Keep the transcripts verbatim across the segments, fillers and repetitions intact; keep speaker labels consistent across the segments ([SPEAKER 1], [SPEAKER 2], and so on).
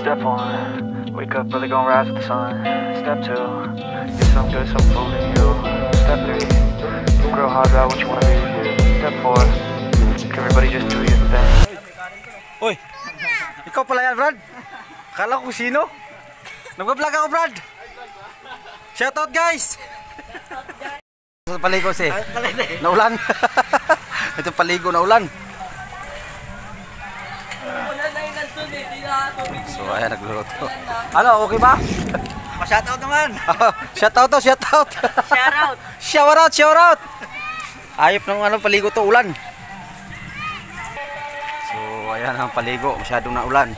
[SPEAKER 1] Step one, wake up early, gonna rise with the sun. Step two, get some good, some food in you. Step three, grow hard about what you wanna be. Step four, everybody just do your thing.
[SPEAKER 2] Uy, ikaw pala yan, Brad. Kala ko sino? Nag-vlog ako, Brad. Shoutout, guys. Ito paligo si naulan. Ito paligo na ulan. So ayan, nagluluto. Ano, okay ba?
[SPEAKER 3] Shoutout naman.
[SPEAKER 2] Shoutout to, shoutout.
[SPEAKER 3] Shoutout.
[SPEAKER 2] Shoutout, shoutout. Ayop ng ano, paligo to, ulan. So ayan ang paligo, masyadong na ulan.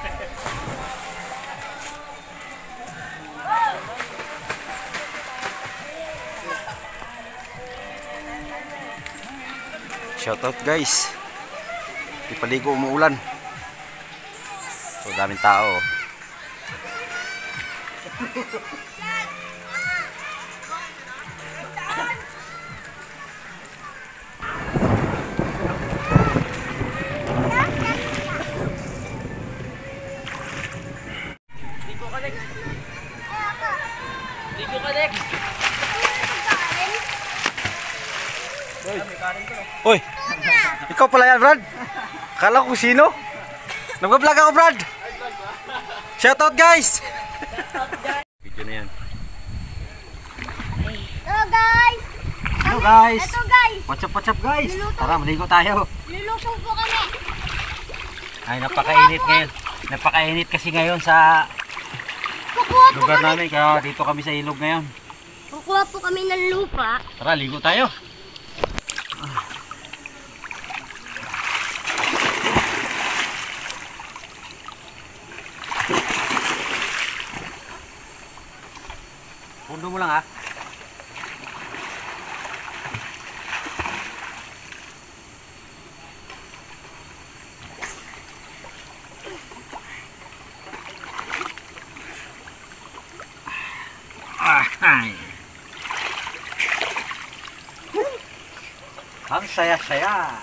[SPEAKER 2] Shoutout, guys. Di paligo, umuulan. So daming tao.
[SPEAKER 3] Ligo ka, Dek. Ligo ka, Dek.
[SPEAKER 2] Uy, ikaw pala yan, Brad. Kala ko sino? Nag-vlog ako, Brad. Shoutout, guys. Video na yan.
[SPEAKER 4] Hello guys!
[SPEAKER 2] Hello, guys.
[SPEAKER 4] Ito guys!
[SPEAKER 2] What's up, what's up, guys?
[SPEAKER 4] Niluto.
[SPEAKER 2] Tara, maligo tayo.
[SPEAKER 4] Nilusong po kami!
[SPEAKER 2] Ay, napakainit ngayon. Napakainit kasi ngayon sa
[SPEAKER 4] Kukuha po
[SPEAKER 2] lugar
[SPEAKER 4] kami!
[SPEAKER 2] namin. Kaya dito kami sa ilog ngayon.
[SPEAKER 4] Kukuha po kami ng lupa.
[SPEAKER 2] Tara, ligo tayo. Pundo mo lang, ha. Ah, ang saya-saya.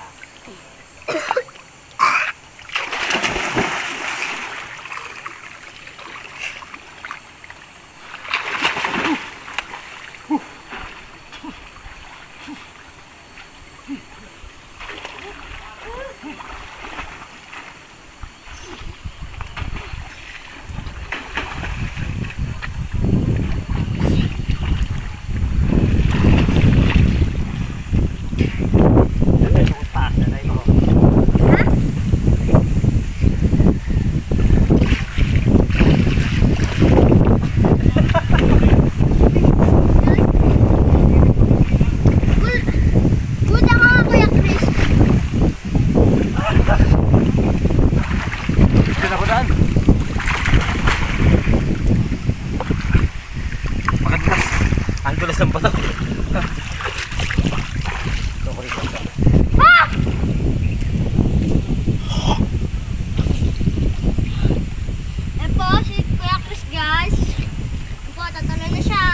[SPEAKER 4] Buta ka nga Kuya Chris!
[SPEAKER 2] Pinakutan. Maganda. Ang tulas ng bato.
[SPEAKER 4] Ah! Eh po, si Kuya Chris guys. Ito po, tatalo na siya.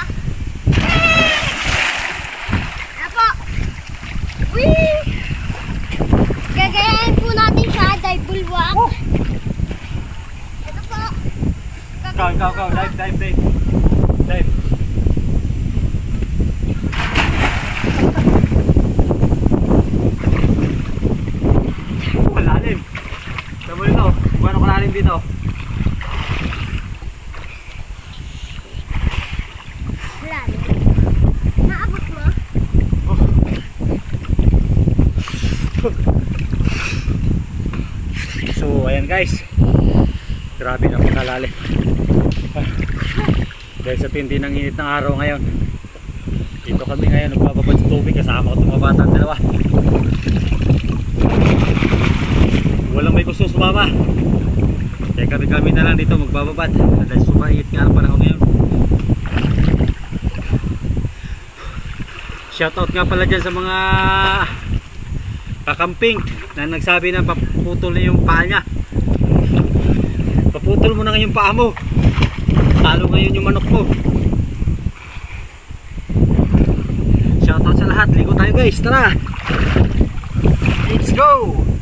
[SPEAKER 4] Eh po! Whee! Gagayahin po natin siya, dive bulwark. Ito po.
[SPEAKER 2] Ikaw, ikaw, ikaw. Dive, dive, dive. Dive. Malalim. Tama ito. Gano'ng kalalim dito?
[SPEAKER 4] Wala na. Naabot mo?
[SPEAKER 2] So, ayan guys. Grabe na kalalim. Dahil sa tindi ng init ng araw ngayon. Dito kami ngayon nagbababad sa tubig kasama ko itong mga batang dalawa. Walang may gusto sumama. Kaya kami kami na lang dito magbababad. Dahil sumainit nga ang panahon ngayon. Shoutout nga pala dyan sa mga kakamping na nagsabi na paputol na yung paa niya. Paputol mo na ngayon paa mo. Talo ngayon yung manok mo. Shoutout sa lahat. Ligo tayo guys. Tara. Let's go.